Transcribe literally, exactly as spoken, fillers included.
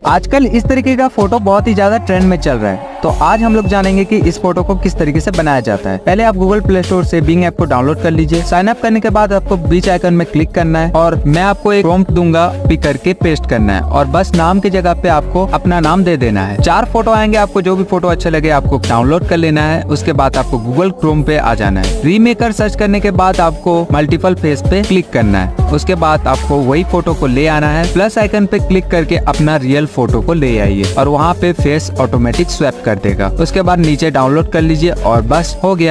आजकल इस तरीके का फोटो बहुत ही ज्यादा ट्रेंड में चल रहा है, तो आज हम लोग जानेंगे कि इस फोटो को किस तरीके से बनाया जाता है। पहले आप गूगल प्ले स्टोर से बिंग ऐप को डाउनलोड कर लीजिए। साइन अप करने के बाद आपको बीच आइकन में क्लिक करना है और मैं आपको एक प्रॉम्प्ट दूंगा, कॉपी करके पेस्ट करना है और बस नाम की जगह पे आपको अपना नाम दे देना है। चार फोटो आएंगे, आपको जो भी फोटो अच्छा लगे आपको डाउनलोड कर लेना है। उसके बाद आपको गूगल क्रोम पे आ जाना है। रीमेकर सर्च करने के बाद आपको मल्टीपल फेस पे क्लिक करना है। उसके बाद आपको वही फोटो को ले आना है, प्लस आइकन पे क्लिक करके अपना रियल फोटो को ले आइए और वहाँ पे फेस ऑटोमेटिक स्वैप कर देगा। उसके बाद नीचे डाउनलोड कर लीजिए और बस हो गया।